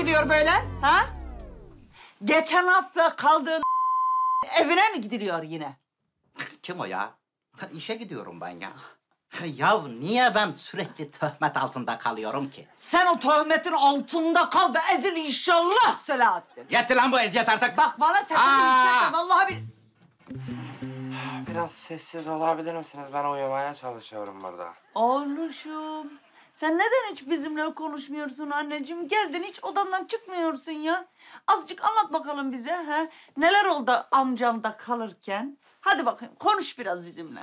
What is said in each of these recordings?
gidiyor böyle? Ha? Geçen hafta kaldığın evine mi gidiliyor yine? Kim o ya? İşe gidiyorum ben ya. Ya niye ben sürekli töhmet altında kalıyorum ki? Sen o töhmetin altında kal da ezil inşallah Selahattin. Yetti lan bu eziyet artık. Bak bana sesini yükseltme vallahi bir... Biraz sessiz olabilir misiniz? Ben uyumaya çalışıyorum burada. Oğluşum, sen neden hiç bizimle konuşmuyorsun anneciğim? Geldin hiç odandan çıkmıyorsun ya. Azıcık anlat bakalım bize. Ha? Neler oldu amcamda kalırken? Hadi bakayım konuş biraz bizimle.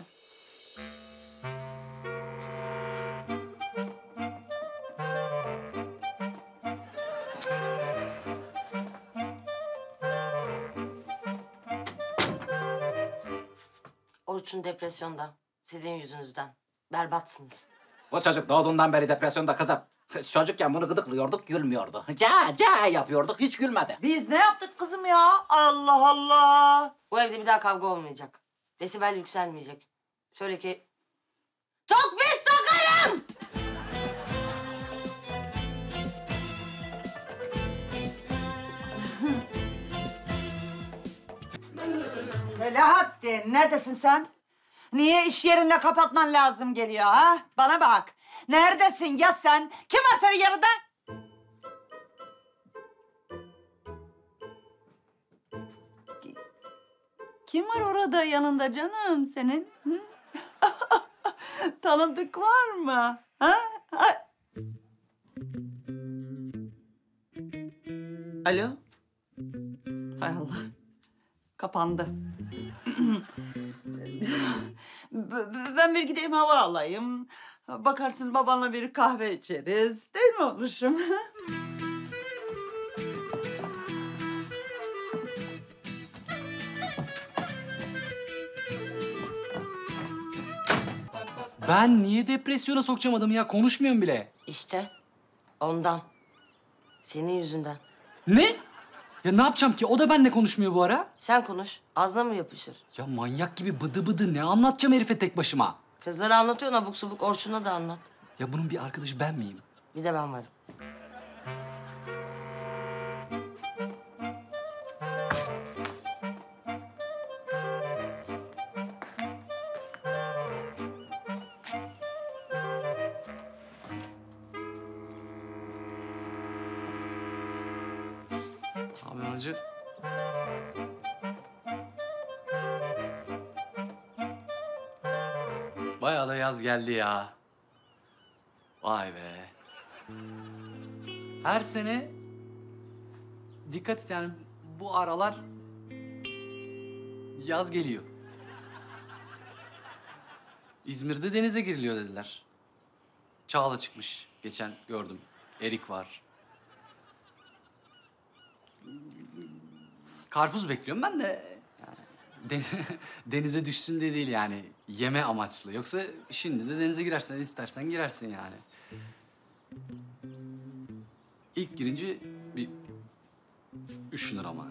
Orçun depresyonda. Sizin yüzünüzden. Berbatsınız. O çocuk doğduğundan beri depresyonda kızım. Çocukken bunu gıdıklıyorduk, gülmüyordu. Ca yapıyorduk, hiç gülmedi. Biz ne yaptık kızım ya? Allah Allah. Bu evde bir daha kavga olmayacak. Desibel yükselmeyecek. Söyle ki... Çok pis sokarım! Selahattin, neredesin sen? Niye iş yerinde kapatman lazım geliyor ha? Bana bak. Neredesin ya sen? Kim var senin yanında? Kim var orada yanında canım senin? Hı? Tanıdık var mı? Ha? Alo? Hay Allah. Kapandı. Ben bir gideyim hava alayım. Bakarsın babanla bir kahve içeriz. Değil mi oğluşum? Ben niye depresyona sokacağım adamı ya? Konuşmuyorum bile. İşte ondan. Senin yüzünden. Ne? Ya ne yapacağım ki? O da benimle konuşmuyor bu ara. Sen konuş. Ağzına mı yapışır? Ya manyak gibi bıdı bıdı ne anlatacağım herife tek başıma? Kızlara anlatıyorsun abuk subuk. Orçun'a da anlat. Ya bunun bir arkadaşı ben miyim? Bir de ben varım. Abi anacı. Bayağı da yaz geldi ya. Vay be. Her sene dikkat et yani bu aralar yaz geliyor. İzmir'de denize giriliyor dediler. Çağla çıkmış. Geçen gördüm. Erik var. Karpuz bekliyorum ben de. Yani denize düşsün diye değil yani. Yeme amaçlı. Yoksa şimdi de denize girersen istersen girersin yani. İlk girince bir üşünür ama.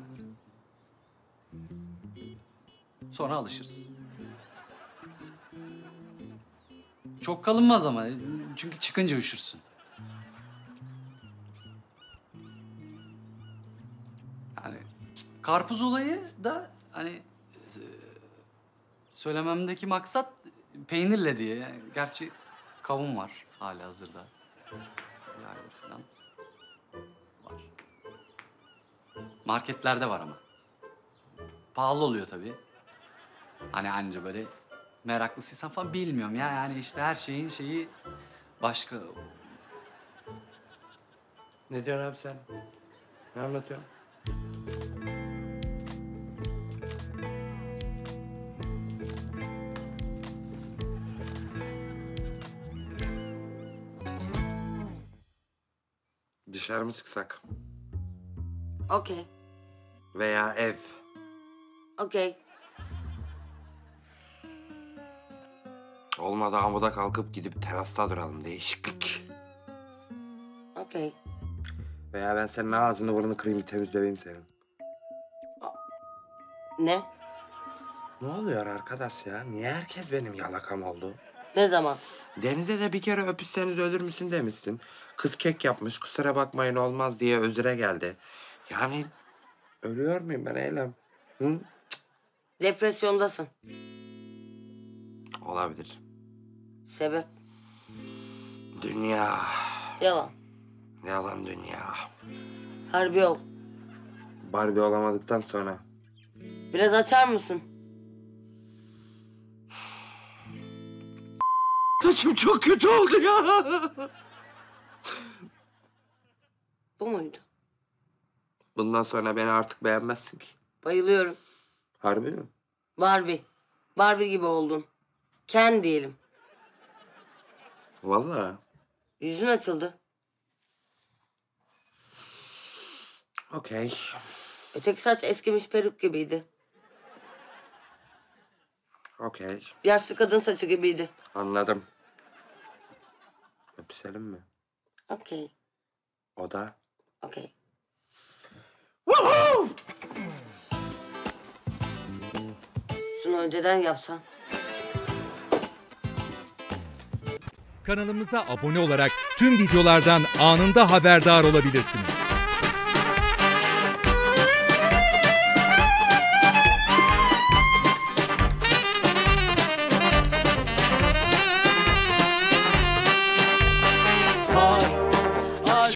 Sonra alışırsın. Çok kalınmaz ama. Çünkü çıkınca üşürsün. Yani karpuz olayı da hani söylememdeki maksat peynirle diye. Gerçi kavun var halihazırda. Yani falan var. Marketlerde var ama. Pahalı oluyor tabii. Hani anca böyle meraklısıysan falan bilmiyorum ya. Yani işte her şeyin şeyi başka. Ne diyorsun abi sen? Ne anlatıyorsun? Dışarı mı çıksak? Okey. Veya ev. Okey. Olmadı amuda kalkıp gidip terasta duralım. Değişiklik. Okey. Veya ben senin ağzını burnunu kırayım, bir temiz döveyim senin. Ne? Ne oluyor arkadaş ya? Niye herkes benim yalakam oldu? Ne zaman? Deniz'e de bir kere öpüşseniz ölür müsün demişsin. Kız kek yapmış, kusura bakmayın olmaz diye özüre geldi. Yani ölüyor muyum ben Eylem? Hı? Depresyondasın. Olabilir. Sebep? Dünya. Yalan. Yalan dünya. Harbi ol. Barbie olamadıktan sonra. Biraz açar mısın? Saçım çok kötü oldu ya. Bu muydu? Bundan sonra beni artık beğenmezsin ki. Bayılıyorum. Harbi mi? Barbie. Barbie gibi oldun. Ken diyelim. Vallahi. Yüzün açıldı. Okey. Öteki saç eskimiş peruk gibiydi. Okey. Yaşlı kadın saçı gibiydi. Anladım. Öpüşelim mi? Okey. O da. Okey. Şunu önceden yapsan. Kanalımıza abone olarak tüm videolardan anında haberdar olabilirsiniz.